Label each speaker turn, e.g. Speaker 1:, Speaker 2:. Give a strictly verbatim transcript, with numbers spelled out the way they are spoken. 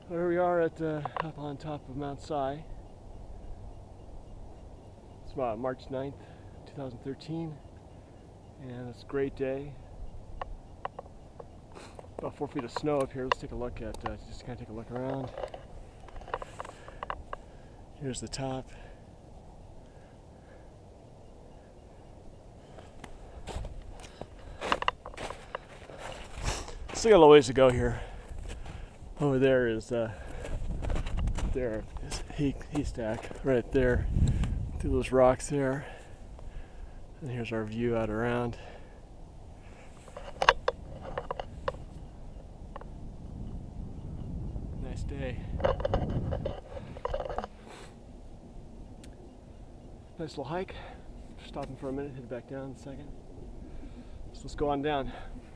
Speaker 1: Here we are at uh, up on top of Mount Si. It's about March ninth, two thousand thirteen, and it's a great day. About four feet of snow up here. Let's take a look at, uh, just kind of take a look around. Here's the top. Still got a little ways to go here. Over there is uh, there is hay, haystack right there through those rocks there, and here's our view out around. Nice day. Nice little hike. Stopping for a minute, head back down in a second. So let's go on down.